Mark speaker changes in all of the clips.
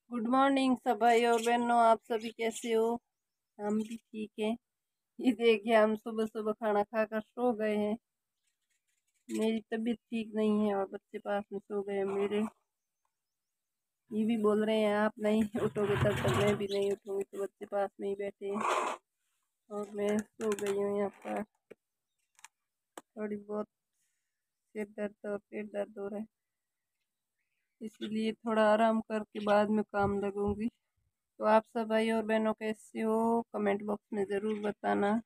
Speaker 1: Good morning सब भाई और बहनों, आप सभी कैसे हो। हम भी ठीक हैं। ये देखिए, हम सुबह सुबह खाना खाकर सो गए हैं। मेरी तबीयत ठीक नहीं है और बच्चे पास में सो गए हैं मेरे। ये भी बोल रहे हैं आप नहीं उठोगे तब तक मैं भी नहीं उठूंगी, तो बच्चे पास में ही बैठे हैं और मैं सो गई हूँ। यहाँ पर थोड़ी बहुत सिर दर्द और पेट दर्द हो रहा है, इसीलिए थोड़ा आराम करके बाद में काम लगूंगी। तो आप सब भाई और बहनों कैसे हो, कमेंट बॉक्स में ज़रूर बताना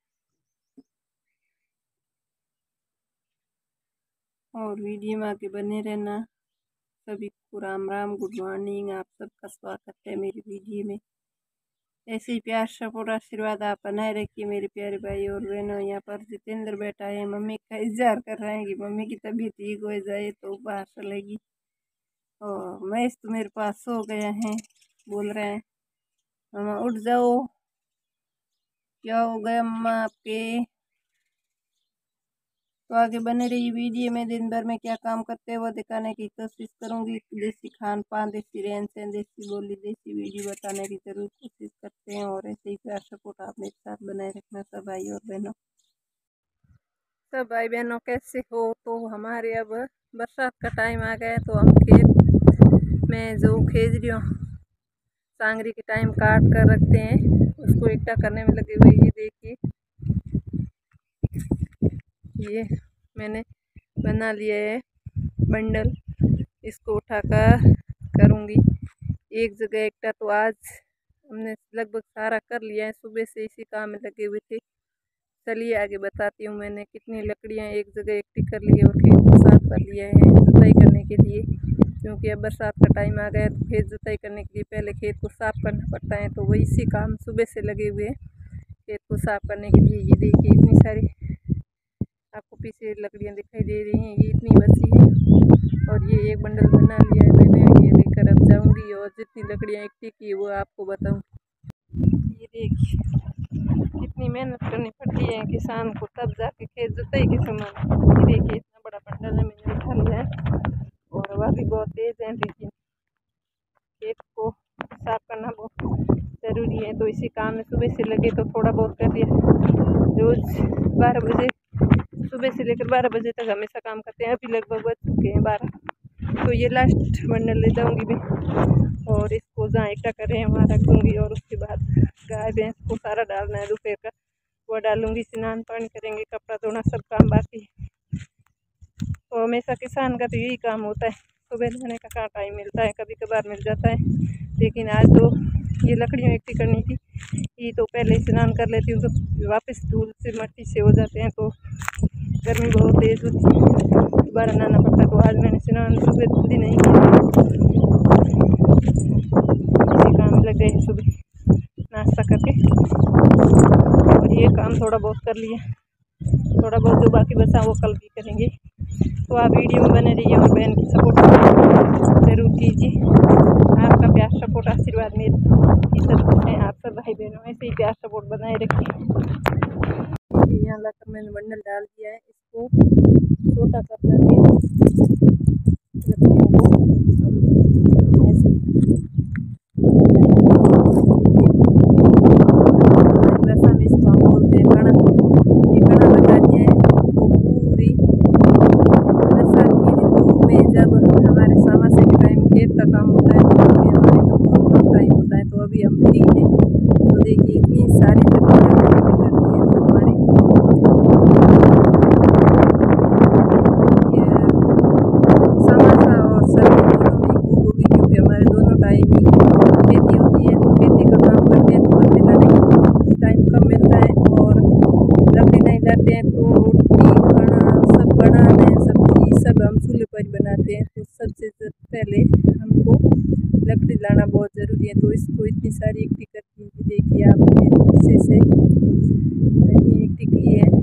Speaker 1: और वीडियो में आगे बने रहना। सभी को राम राम, गुड मॉर्निंग। आप सबका स्वागत है मेरी वीडियो में। ऐसे ही प्यार सपोर्ट आशीर्वाद आप बनाए रखिए मेरे प्यारे भाई और बहनों। यहाँ पर जितेंद्र बैठा है, मम्मी का इंतजार कर रहे हैं कि मम्मी की तबीयत ठीक हो जाए तो बाहर चलेगी। और महेश तो मेरे पास सो गया है, बोल रहे हैं मम्मा उठ जाओ, क्या हो गया मम्मा आपके। तो आगे बने रही वीडियो में। दिन भर में क्या काम करते हैं वो दिखाने की कोशिश करूंगी। देसी खान पान, देसी रहन सहन, देसी बोली, देसी वीडियो बताने की जरूर कोशिश करते हैं। और ऐसे ही प्यार सपोर्ट आप मेरे साथ बनाए रखना सब भाई और बहनों। सब भाई बहनों कैसे हो। तो हमारे अब बरसात का टाइम आ गया है, तो हम खेत में जो खेजड़ियों सांगरी के टाइम काट कर रखते हैं उसको इकट्ठा करने में लगे हुए। ये देखिए, ये मैंने बना लिया है बंडल, इसको उठाकर करूँगी एक जगह इकट्ठा। तो आज हमने लगभग सारा कर लिया है, सुबह से इसी काम में लगे हुए थे। चलिए आगे बताती हूँ मैंने कितनी लकड़ियाँ एक जगह इकट्ठी कर ली है और खेत को साफ कर लिया है जुताई करने के लिए। क्योंकि अब बरसात का टाइम आ गया है तो खेत जुताई करने के लिए पहले खेत को साफ करना पड़ता है, तो वही इसी काम सुबह से लगे हुए हैं खेत को साफ करने के लिए। ये देखिए इतनी सारी आपको पीछे लकड़ियाँ दिखाई दे रही हैं, ये इतनी बची है और ये एक बंडल बना लिया है मैंने। ये लेकर अब जाऊंगी और जितनी लकड़ियाँ इकट्ठी की है वो आपको बताऊँ। ये देखिए कितनी मेहनत करनी पड़ती है किसान को, तब जाके खेत जुताई के समान। ये देखिए इतना बड़ा बंडल है मैंने उठा लिया है और हवा भी बहुत तेज है, लेकिन खेत को साफ करना बहुत ज़रूरी है। तो इसी काम में सुबह से लगे तो थोड़ा बहुत कर दिया। रोज़ 12 बजे सुबह से लेकर 12 बजे तक हमेशा काम करते हैं। अभी लगभग बज चुके हैं 12, तो ये लास्ट बंडल ले जाऊंगी मैं और इसको जहाँ इकट्ठा कर रहे हैं वहाँ रख दूँगी। और उसके बाद गाय भैंस को सारा डालना है दोपहर का, वो डालूँगी। स्नान पानी करेंगे, कपड़ा धोना, सब काम बाकी है। तो हमेशा किसान का तो यही काम होता है, सुबह नहाने का कहाँ टाइम मिलता है, कभी कभार मिल जाता है। लेकिन आज तो ये लकड़ियाँ इकट्ठी करनी थी, ये तो पहले स्नान कर लेती हूँ तो वापस धूल से मट्टी से हो जाते हैं, तो गर्मी बहुत तेज़ होती है, दोबारा नहाना पड़ता है। तो आज मैंने स्नान सुबह जल्दी नहीं किया, इसी काम लग गए सुबह नाश्ता करके और ये काम थोड़ा बहुत कर लिया। थोड़ा बहुत जो बाकी बचा वो कल भी करेंगे। तो आप वीडियो में बने रहिए और बहन की सपोर्ट ज़रूर कीजिए। आपका प्यार सपोर्ट आशीर्वाद मेरी इज्जत है। आप सब भाई बहनों ऐसे ही प्यार सपोर्ट बनाए रखिए। यहाँ लाकर मैंने बंडल डाल दिया है, इसको छोटा कर करके लकड़ियों को हम ऐसे वैसा में इसको हम बोलते हैं कणा। ये कणा लगा दिया है तो पूरी बरसात की ऋतु में जब हमारे सामासे के टाइम खेत का काम होता है तो लकड़ियाँ लाने का बहुत कम टाइम होता है। तो अभी हम फ्री हैं, तो देखिए इतनी सारी लकड़ियाँ इकट्ठी करती है तो हमारे समासा और सर्दी दोनों में खूब होगी, क्योंकि हमारे दोनों टाइम ही खेती होती है। तो खेती का काम करते हैं तो लकड़ी लाने का टाइम कम मिलता है और लकड़ी नहीं लाते हैं तो रोटी खाना सब बनाते हैं, सब्जी सब हम चूल्हे पर बनाते हैं। तो सबसे पहले हमको लकड़ी लाना बहुत ज़रूरी है। तो इसको इतनी सारी इकट्ठी करती है, देखिए आप मेरे पीछे से इतनी इकट्ठी की है।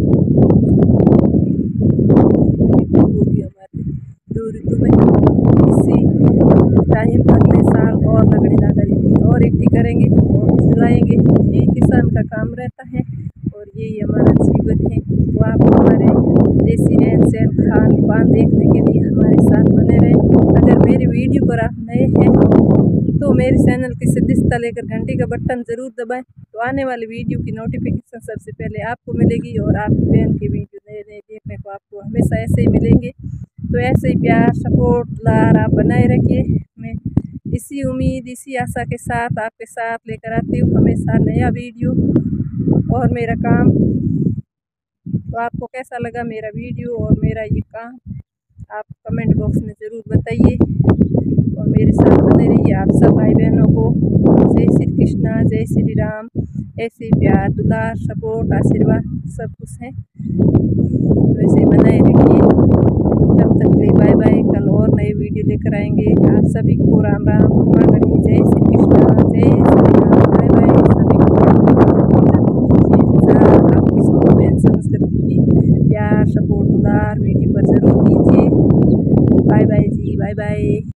Speaker 1: होगी हमारी 2 ऋतु में, इसी टाइम अगले साल और लकड़ी लाकर और इकट्ठी करेंगे और जलाएंगे। ये किसान का काम रहता है और यही हमारा जीवन है। तो आप हमारे देसी रहन सहन खान पान देखने के लिए हमारे साथ बने रहें। अगर मेरी वीडियो पर आप नए हैं तो मेरे चैनल की सदस्यता लेकर घंटी का बटन ज़रूर दबाएं, तो आने वाली वीडियो की नोटिफिकेशन सबसे पहले आपको मिलेगी और आपकी बहन की वीडियो नए नए देखने को आपको हमेशा ऐसे ही मिलेंगे। तो ऐसे ही प्यार सपोर्ट दुलार आप बनाए रखिए। मैं इसी उम्मीद इसी आशा के साथ आपके साथ लेकर आती हूँ हमेशा नया वीडियो और मेरा काम। तो आपको कैसा लगा मेरा वीडियो और मेरा ये काम आप कमेंट बॉक्स में ज़रूर बताइए और मेरे साथ बने रहिए। आप सब भाई बहनों को जय श्री कृष्णा, जय श्री राम। ऐसे ही प्यार दुलार सपोर्ट आशीर्वाद सब कुछ है, तो ऐसे ही बनाए रखिए। तब तक के लिए बाय बाय। कल और नए वीडियो लेकर आएंगे। आप सभी को राम राम खमा गणी, जय श्री कृष्णा, जय श्री राम, बाय बाय। सभी को आपकी सब बहन समझ कर प्यार सपोर्ट दुलार वीडियो पर ज़रूर कीजिए। Bye bye ji, bye bye.